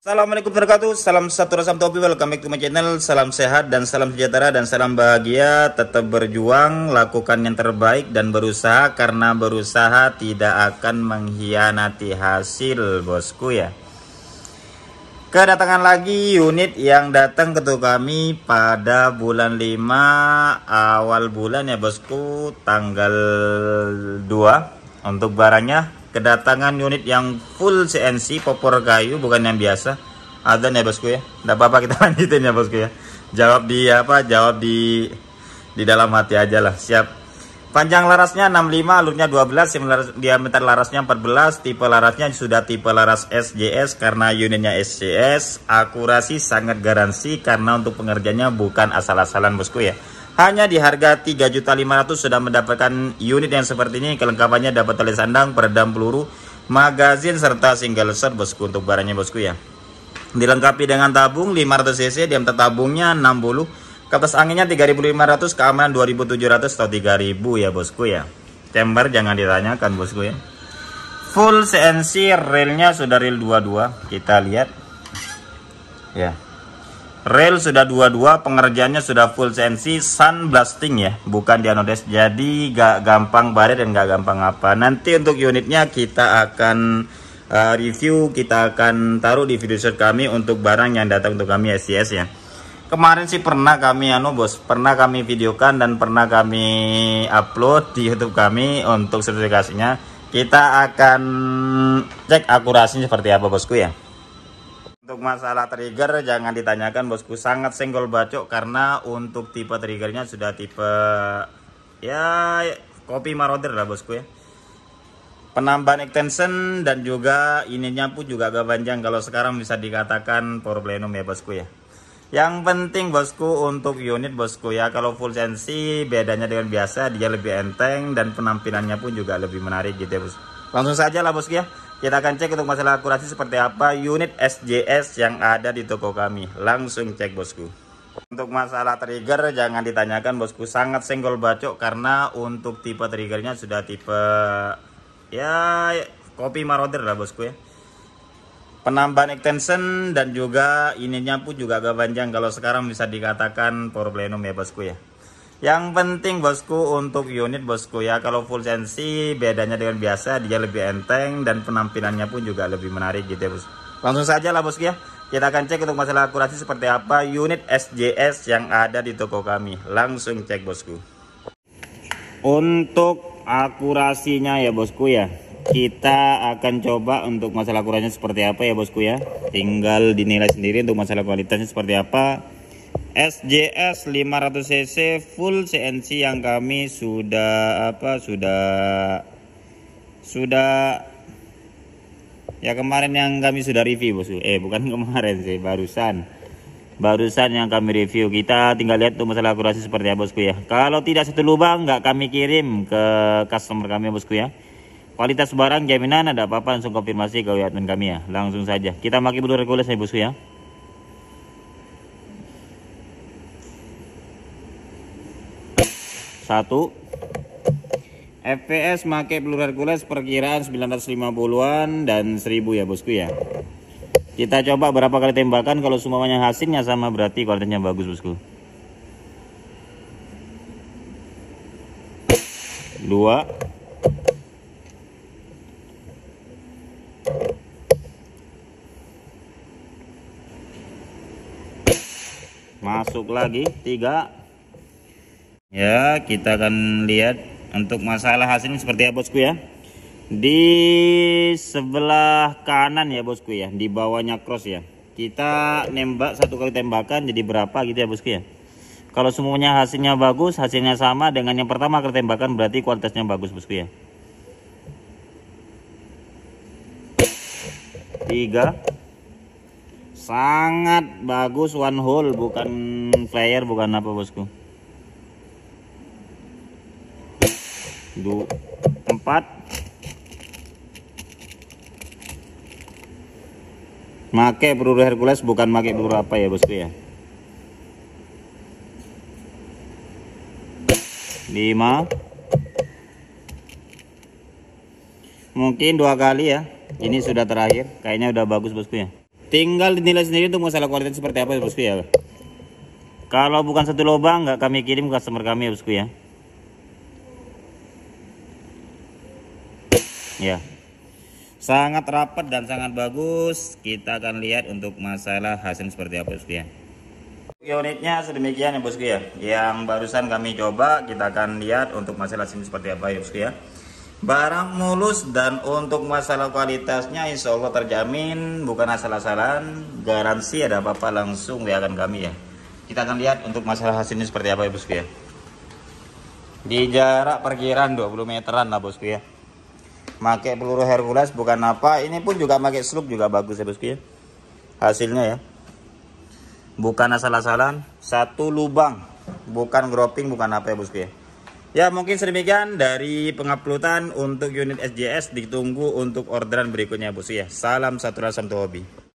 Assalamualaikum warahmatullahi wabarakatuh. Salam satu rasa topi, welcome back to my channel. Salam sehat dan salam sejahtera dan salam bahagia. Tetap berjuang, lakukan yang terbaik dan berusaha, karena berusaha tidak akan mengkhianati hasil, bosku ya. Kedatangan lagi unit yang datang ke toko kami pada bulan 5 awal bulan ya bosku, tanggal 2. Untuk barangnya kedatangan unit yang full CNC popor kayu, bukan yang biasa. Ada ya bosku ya. Tidak apa-apa, kita lanjutin ya bosku ya. Jawab di dalam hati aja lah. Siap. Panjang larasnya 65, alurnya 12, diameter larasnya 14, tipe larasnya sudah tipe laras SJS karena unitnya SJS. Akurasi sangat garansi karena untuk pengerjaannya bukan asal-asalan bosku ya. Hanya di harga 3.500.000 sudah mendapatkan unit yang seperti ini. Kelengkapannya dapat tali sandang, peredam peluru, magazin serta single shot bosku untuk barangnya bosku ya. Dilengkapi dengan tabung 500 cc, diameter tabungnya 60. Kipas anginnya 3.500, keamanan 2.700 atau 3.000 ya bosku ya. Chamber jangan ditanyakan bosku ya. Full CNC, railnya sudah rail 22. Kita lihat ya. Rail sudah 22, pengerjaannya sudah full CNC, sun blasting ya, bukan di anodes. Jadi gak gampang baret dan gak gampang apa. Nanti untuk unitnya kita akan review, kita akan taruh di video shot kami untuk barang yang datang untuk kami SCS ya. Kemarin sih pernah kami pernah kami videokan dan pernah kami upload di YouTube kami untuk sertifikasinya. Kita akan cek akurasinya seperti apa bosku ya. Untuk masalah trigger jangan ditanyakan bosku, sangat senggol bacok karena untuk tipe triggernya sudah tipe ya kopi marauder lah bosku ya. Penambahan extension dan juga ininya pun juga agak panjang, kalau sekarang bisa dikatakan power plenum ya bosku ya. Yang penting bosku untuk unit bosku ya, kalau full CNC bedanya dengan biasa dia lebih enteng dan penampilannya pun juga lebih menarik gitu ya bos. Langsung saja lah bosku ya, kita akan cek untuk masalah akurasi seperti apa unit SJS yang ada di toko kami. Langsung cek bosku. Untuk masalah trigger jangan ditanyakan bosku, sangat senggol bacok karena untuk tipe triggernya sudah tipe ya kopi marauder lah bosku ya. Penambahan extension dan juga ininya pun juga agak panjang, kalau sekarang bisa dikatakan power plenum ya bosku ya. Yang penting bosku untuk unit bosku ya, kalau full CNC bedanya dengan biasa dia lebih enteng dan penampilannya pun juga lebih menarik gitu ya bos. Langsung saja lah bosku ya, kita akan cek untuk masalah akurasi seperti apa unit SJS yang ada di toko kami. Langsung cek bosku. Untuk akurasinya ya bosku ya, kita akan coba untuk masalah akurasinya seperti apa ya bosku ya. Tinggal dinilai sendiri untuk masalah kualitasnya seperti apa. SJS 500 cc full CNC yang kami sudah ya kemarin yang kami sudah review bosku. Bukan kemarin sih, barusan yang kami review. Kita tinggal lihat tuh masalah akurasi seperti apa bosku ya. Kalau tidak satu lubang nggak kami kirim ke customer kami bosku ya. Kualitas barang jaminan, ada apa-apa langsung konfirmasi ke admin kami ya. Langsung saja kita pakai peluru Hercules ya bosku ya. Satu FPS pakai peluru Hercules perkiraan 950-an dan 1000 ya bosku ya. Kita coba berapa kali tembakan, kalau semuanya hasilnya sama berarti kualitasnya bagus bosku. 2 masuk lagi, 3 ya. Kita akan lihat untuk masalah hasilnya seperti apa bosku ya. Di sebelah kanan ya bosku ya, di bawahnya cross ya, kita nembak satu kali tembakan jadi berapa gitu ya bosku ya. Kalau semuanya hasilnya bagus, hasilnya sama dengan yang pertama kali tembakan, berarti kualitasnya bagus bosku ya. 3 sangat bagus, one hole, bukan flare, bukan apa bosku. 4 make peluru Hercules, bukan make peluru apa ya bosku ya. 5 mungkin 2 kali ya. Ini sudah terakhir, kayaknya udah bagus bosku ya. Tinggal dinilai sendiri untuk masalah kualitas seperti apa ya bosku ya. Kalau bukan satu lubang nggak kami kirim ke customer kami ya bosku ya. Ya, sangat rapat dan sangat bagus. Kita akan lihat untuk masalah hasil seperti apa bosku ya. Unitnya sedemikian ya bosku ya. Yang barusan kami coba, kita akan lihat untuk masalah hasil seperti apa ya bosku ya. Barang mulus dan untuk masalah kualitasnya insya Allah terjamin, bukan asal-asalan, garansi ada apa-apa langsung WA-kan kami ya. Kita akan lihat untuk masalah hasilnya seperti apa ya bosku ya. Di jarak perkiraan 20 meteran lah bosku ya. Pakai peluru Hercules bukan apa, ini pun juga pakai slug juga bagus ya bosku ya. Hasilnya ya. Bukan asal-asalan, satu lubang, bukan groping, bukan apa ya bosku ya. Ya mungkin sedemikian dari penguploadan untuk unit SJS, ditunggu untuk orderan berikutnya bosku ya. Salam satu rasa hobi.